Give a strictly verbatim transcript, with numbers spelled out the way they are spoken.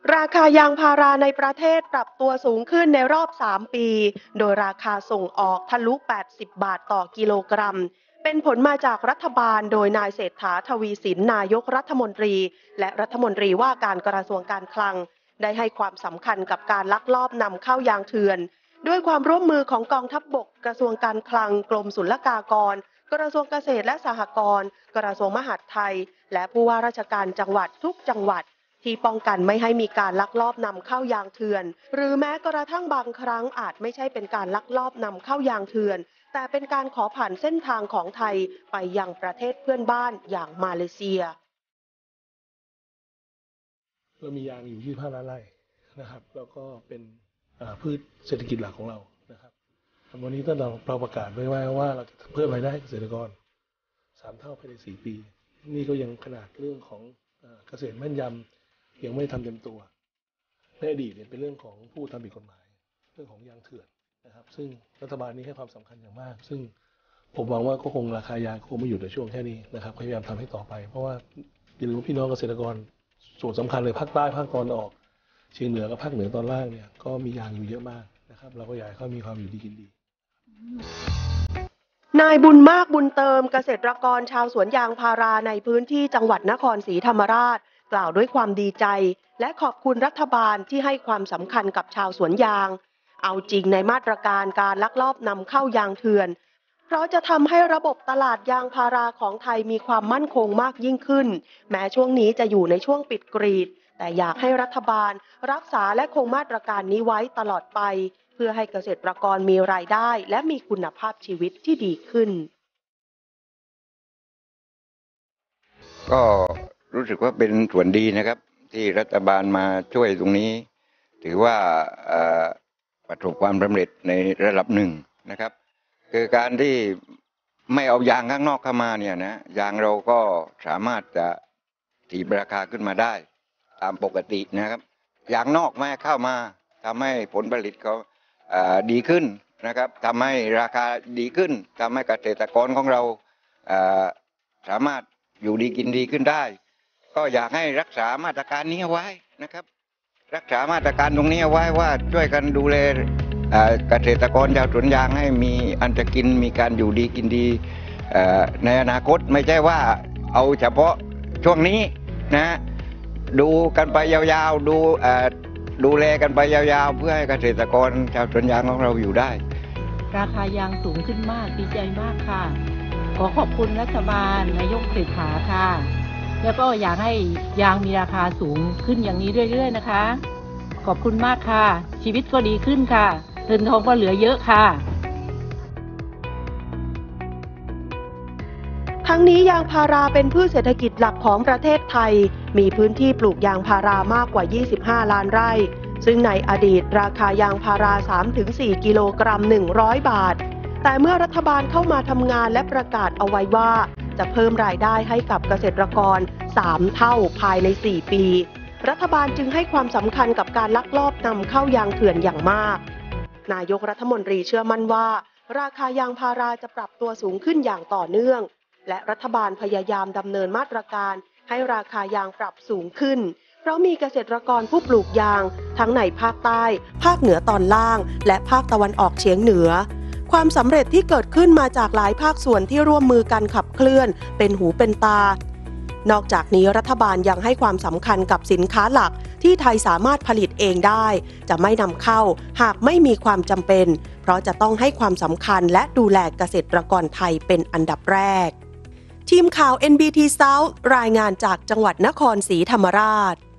ราคายางพาราในประเทศปรับตัวสูงขึ้นในรอบสามปีโดยราคาส่งออกทะลุแปดสิบบาทต่อกิโลกรัมเป็นผลมาจากรัฐบาลโดยนายเศรษฐาทวีสินนายกรัฐมนตรีและรัฐมนตรีว่าการกระทรวงการคลังได้ให้ความสำคัญกับการลักลอบนำเข้ายางเถื่อนด้วยความร่วมมือของกองทัพบกกระทรวงการคลังกรมศุลกากรกระทรวงเกษตรและสหกรณ์กระทรวงมหาดไทยและผู้ว่าราชการจังหวัดทุกจังหวัดที่ป้องกันไม่ให้มีการลักลอบนำเข้ายางเถื่อนหรือแม้กระทั่งบางครั้งอาจไม่ใช่เป็นการลักลอบนำเข้ายางเถื่อนแต่เป็นการขอผ่านเส้นทางของไทยไปยังประเทศเพื่อนบ้านอย่างมาเลเซียเรามียางอยู่ยี่สิบห้าล้านไร่นะครับแล้วก็เป็นพืชเศรษฐกิจหลักของเรานะครับวันนี้ตั้งแต่เราประกาศไว้ว่าเราจะเพิ่มรายได้ให้เกษตรกรสามเท่าภายในสี่ปีนี่ก็ยังขนาดเรื่องของเกษตรแม่นยำยังไม่ทำเต็มตัวในอดีตเนี่ยเป็นเรื่องของผู้ทำผิดกฎหมายเรื่องของยางเถื่อนนะครับซึ่งรัฐบาลนี้ให้ความสำคัญอย่างมากซึ่งผมหวังว่าก็คงราคายางคงไม่อยู่ในช่วงแค่นี้นะครับพยายามทำให้ต่อไปเพราะว่าอย่าลืมว่าพี่น้องเกษตรกรส่วนสำคัญเลยภาคใต้ภาคตะวันออกเฉียงเหนือกับภาคเหนือตอนล่างเนี่ยก็มียางอยู่เยอะมากนะครับเราก็อยากให้เขามีความอยู่ดีกินดีนายบุญมากบุญเติมเกษตรกรชาวสวนยางพาราในพื้นที่จังหวัดนครศรีธรรมราชกล่าวด้วยความดีใจและขอบคุณรัฐบาลที่ให้ความสำคัญกับชาวสวนยางเอาจริงในมาตรการการลักลอบนำเข้ายางเถื่อนเพราะจะทำให้ระบบตลาดยางพาราของไทยมีความมั่นคงมากยิ่งขึ้นแม้ช่วงนี้จะอยู่ในช่วงปิดกรีดแต่อยากให้รัฐบาลรักษาและคงมาตรการนี้ไว้ตลอดไปเพื่อให้เกษตรกรมีรายได้และมีคุณภาพชีวิตที่ดีขึ้นก็รู้สึกว่าเป็นส่วนดีนะครับที่รัฐบาลมาช่วยตรงนี้ถือว่าประสบความสำเร็จในระดับหนึ่งนะครับคือการที่ไม่เอายางข้างนอกเข้ามาเนี่ยนะยางเราก็สามารถจะถีบราคาขึ้นมาได้ตามปกตินะครับยางนอกแม่เข้ามาทำให้ผลผลิตเขาดีขึ้นนะครับทำให้ราคาดีขึ้นทำให้เกษตรกรของเราสามารถอยู่ดีกินดีขึ้นได้ก็อยากให้รักษามาตรการนี้เอาไว้นะครับรักษามาตรการตรงนี้เอาไว้ว่าช่วยกันดูแลเกษตรกรชาวสวนยางให้มีอันจะกินมีการอยู่ดีกินดีในอนาคตไม่ใช่ว่าเอาเฉพาะช่วงนี้นะดูกันไปยาวๆดูดูแลกันไปยาวๆเพื่อให้เกษตรกรชาวสวนยางของเราอยู่ได้ราคายางสูงขึ้นมากดีใจมากค่ะขอขอบคุณรัฐบาลนายกเศรษฐาค่ะแล้วก็อยากให้ยางมีราคาสูงขึ้นอย่างนี้เรื่อยๆนะคะขอบคุณมากค่ะชีวิตก็ดีขึ้นค่ะเงินทองก็เหลือเยอะค่ะทั้งนี้ยางพาราเป็นพืชเศรษฐกิจหลักของประเทศไทยมีพื้นที่ปลูกยางพารามากกว่ายี่สิบห้าล้านไร่ซึ่งในอดีตราคายางพารา สามถึงสี่ กิโลกรัมหนึ่งร้อยบาทแต่เมื่อรัฐบาลเข้ามาทำงานและประกาศเอาไว้ว่าจะเพิ่มรายได้ให้กับเกษตรกรสามเท่าภายในสี่ปีรัฐบาลจึงให้ความสำคัญกับการลักลอบนำเข้ายางเถื่อนอย่างมากนายกรัฐมนตรีเชื่อมั่นว่าราคายางพาราจะปรับตัวสูงขึ้นอย่างต่อเนื่องและรัฐบาลพยายามดำเนินมาตรการให้ราคายางปรับสูงขึ้นเพราะมีเกษตรกรผู้ปลูกยางทั้งในภาคใต้ภาคเหนือตอนล่างและภาคตะวันออกเฉียงเหนือความสำเร็จที่เกิดขึ้นมาจากหลายภาคส่วนที่ร่วมมือกันขับเคลื่อนเป็นหูเป็นตานอกจากนี้รัฐบาลยังให้ความสำคัญกับสินค้าหลักที่ไทยสามารถผลิตเองได้จะไม่นำเข้าหากไม่มีความจำเป็นเพราะจะต้องให้ความสำคัญและดูแลเกษตรกรไทยเป็นอันดับแรกทีมข่าว เอ็น บี ที South รายงานจากจังหวัดนครศรีธรรมราช